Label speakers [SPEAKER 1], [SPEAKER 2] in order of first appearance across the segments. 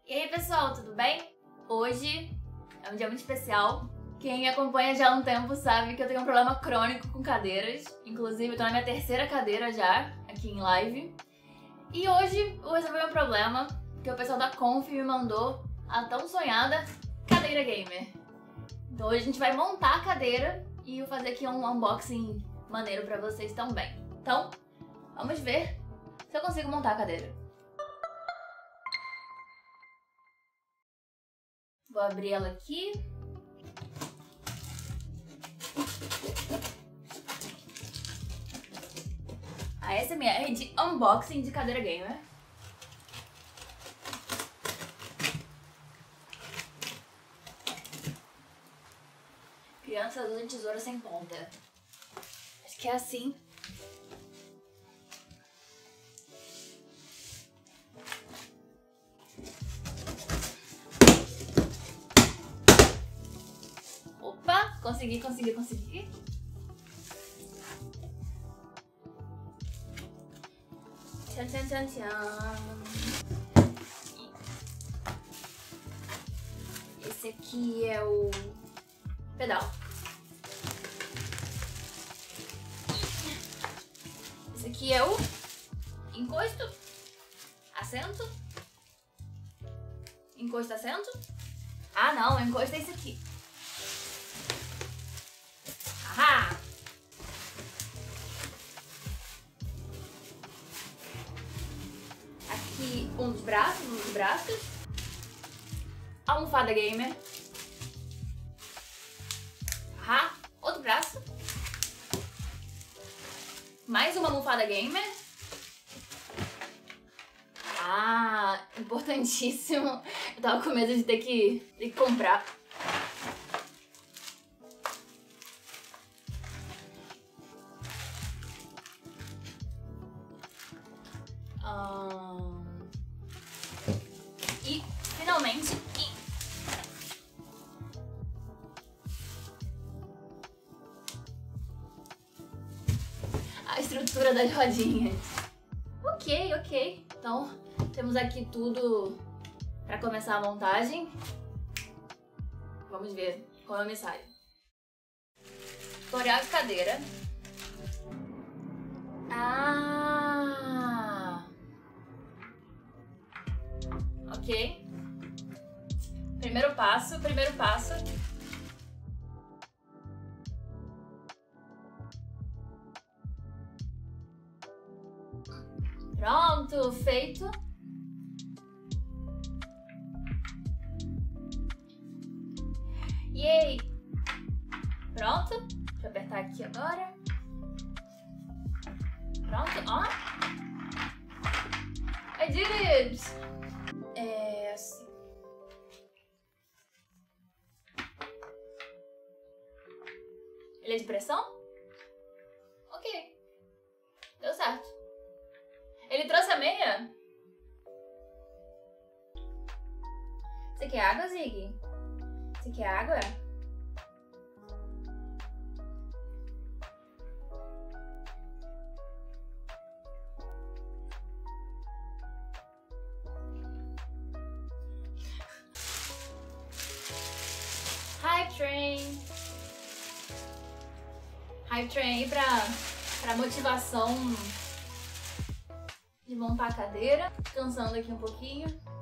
[SPEAKER 1] E aí pessoal, tudo bem? Hoje é um dia muito especial. Quem me acompanha já há um tempo sabe que eu tenho um problema crônico com cadeiras. Inclusive eu tô na minha terceira cadeira já, aqui em live. E hoje eu vou resolver meu problema, que o pessoal da Conf me mandou a tão sonhada cadeira gamer. Então hoje a gente vai montar a cadeira e eu vou fazer aqui um unboxing maneiro pra vocês também. Então, vamos ver se eu consigo montar a cadeira. Vou abrir ela aqui. A ASMR de unboxing de cadeira gamer. Crianças usam tesoura sem ponta. Acho que é assim. Opa! Consegui. Tchan. Esse aqui é o pedal. Esse aqui é o encosto, assento. Encosto, assento. Ah não, o encosto é esse aqui. Ahá! Aqui um dos braços. Almofada gamer. Ahá, outro braço. Mais uma almofada gamer. Ah, importantíssimo. Eu tava com medo de ter que comprar. E, finalmente, a estrutura das rodinhas. Ok. Então, temos aqui tudo para começar a montagem. Vamos ver como eu me saio. Tutorial de cadeira. Ok. Primeiro passo. Pronto, feito. Yay! Pronto. Deixa eu apertar aqui agora. Pronto, ó. I did it! É assim. Ele é de pressão? Ok. Deu certo. Ele trouxe a meia? Você quer água, Zig? Você quer água? Hype Train aí pra motivação de montar a cadeira. Descansando aqui um pouquinho.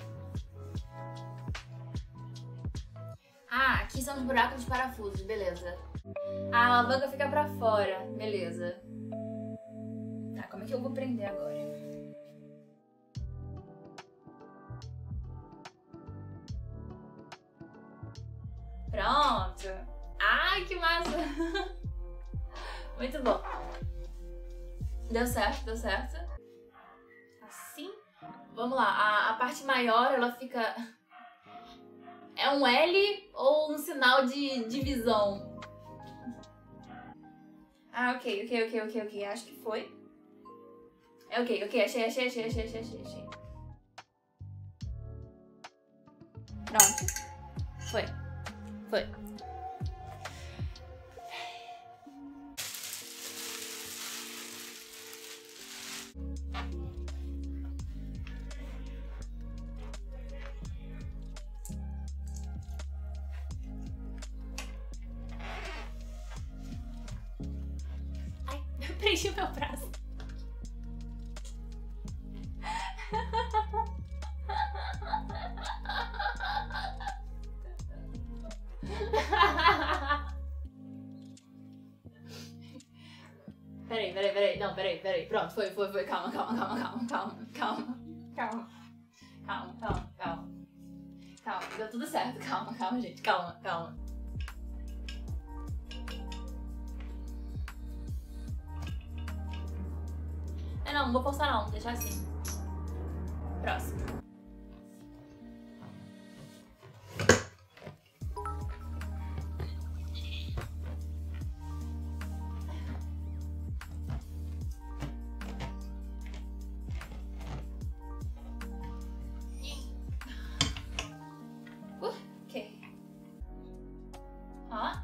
[SPEAKER 1] Ah, aqui são os buracos de parafusos, beleza. A alavanca fica pra fora, beleza. Tá, como é que eu vou prender agora? Pronto. Ai, que massa. Muito bom. Deu certo. Assim. Vamos lá. A parte maior, ela fica... É um L ou um sinal de divisão? Ah, ok. Acho que foi. É ok. Achei. Pronto. Foi. Deixa o meu braço. Peraí. Não, peraí. Pronto, foi. Calma. Deu tudo certo. Calma, gente. Calma. Não vou forçar não. Deixar assim. Próximo. Ok. Ó.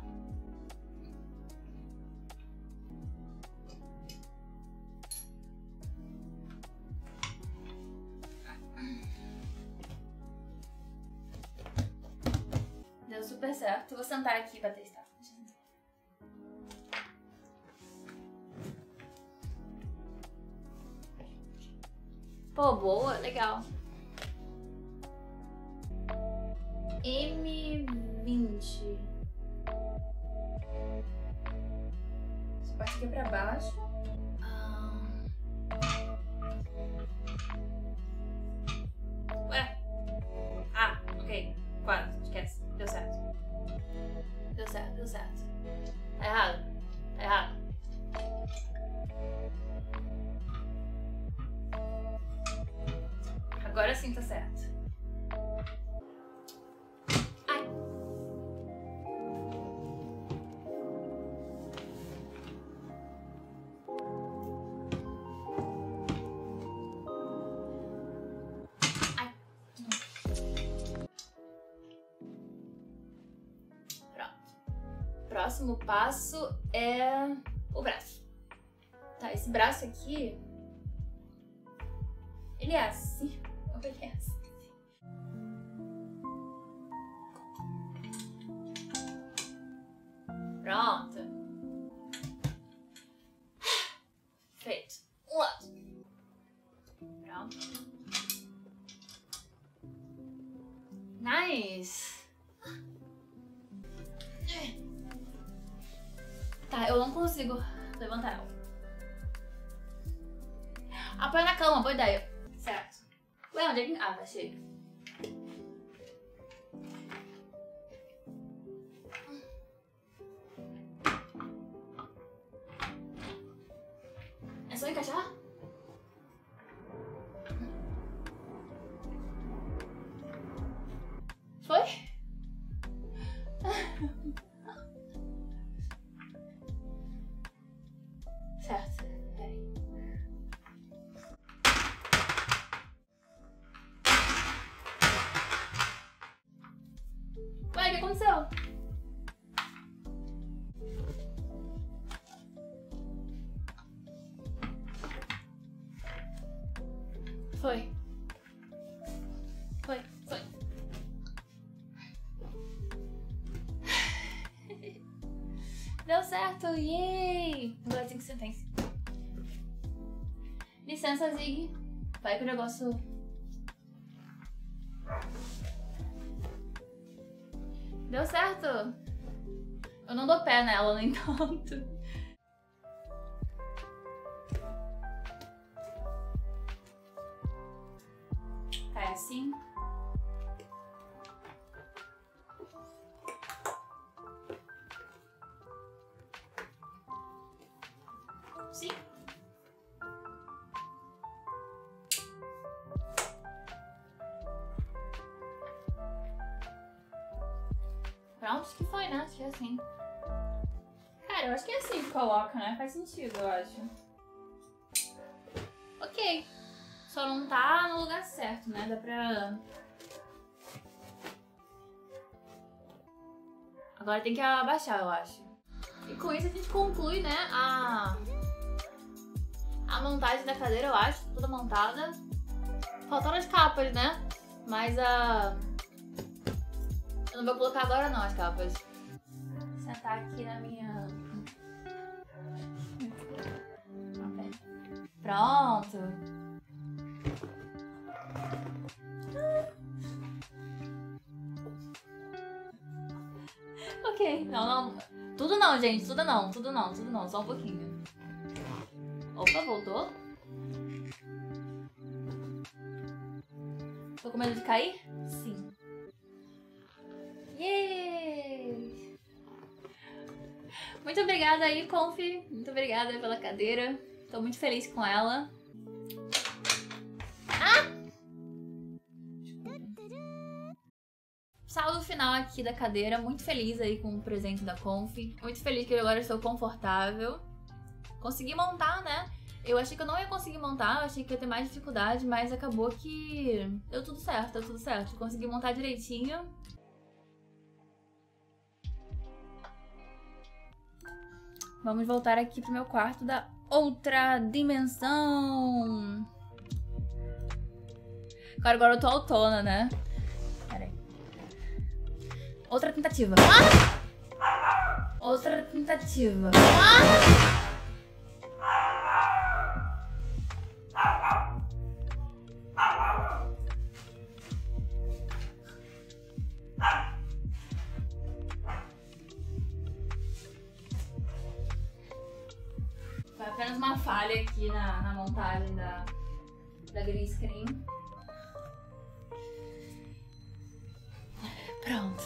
[SPEAKER 1] Deu super certo. Vou sentar aqui pra testar. Pô, boa, legal. M20. Essa parte aqui é pra baixo. Ué? Ok. Quase, esquece. Deu certo. Tá errado. Agora sim tá certo. Ai. Pronto. Próximo passo é o braço. Tá, esse braço aqui, ele é assim. Ele é assim. Pronto. Feito. Um lado. Pronto. Nice. Tá, eu não consigo levantar ela. Apoia na cama, boa ideia. Certo. Ué, onde é que... Ah, achei. É só encaixar? Foi? Certo. Peraí. Ué, o que aconteceu? Foi. Deu certo, yay! Agora tem que sentença. Licença, Zig. Vai que o negócio... Deu certo! Eu não dou pé nela, no entanto. Tá, é assim. Sim. Pronto, acho que foi, né? Acho que é assim. Cara, eu acho que é assim que coloca, né? Faz sentido, eu acho. Ok. Só não tá no lugar certo, né? Dá pra... Agora tem que abaixar, eu acho. E com isso a gente conclui, né? A montagem da cadeira, eu acho. Toda montada. Faltaram as capas, né? Mas a... Eu não vou colocar agora não as capas. Vou sentar aqui na minha... Pronto. Ok, não. Tudo não, gente, tudo não, só um pouquinho. Opa, voltou. Tô com medo de cair? Sim. Yay! Muito obrigada aí, Conf. Muito obrigada pela cadeira. Tô muito feliz com ela. Saldo final aqui da cadeira. Muito feliz aí com o presente da Conf. Muito feliz que eu agora estou confortável. Consegui montar, né? Eu achei que eu não ia conseguir montar, eu achei que ia ter mais dificuldade, mas acabou que deu tudo certo, Consegui montar direitinho. Vamos voltar aqui pro meu quarto da outra dimensão. Agora eu tô autona, né? Pera aí. Outra tentativa. Outra tentativa. Foi apenas uma falha aqui na montagem da green screen. Pronto.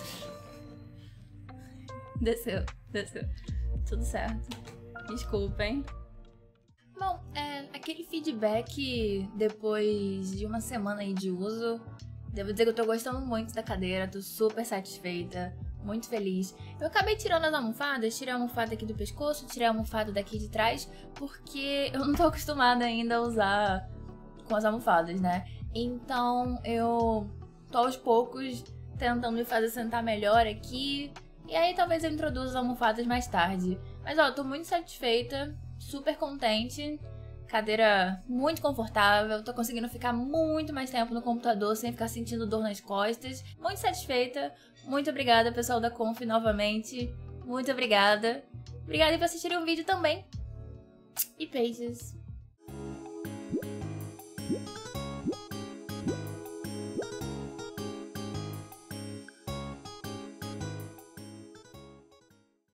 [SPEAKER 1] Desceu. Tudo certo. Desculpem. Bom, aquele feedback depois de uma semana aí de uso, devo dizer que eu tô gostando muito da cadeira, tô super satisfeita, muito feliz. Eu acabei tirando as almofadas, tirei a almofada aqui do pescoço, tirei a almofada daqui de trás, porque eu não tô acostumada ainda a usar com as almofadas, né? Então eu tô aos poucos tentando me fazer sentar melhor aqui, e aí talvez eu introduza as almofadas mais tarde. Mas ó, tô muito satisfeita, super contente. Cadeira muito confortável, tô conseguindo ficar muito mais tempo no computador sem ficar sentindo dor nas costas. Muito satisfeita. Muito obrigada, pessoal da Conf, novamente. Muito obrigada. Obrigada por assistirem o vídeo também. E beijos.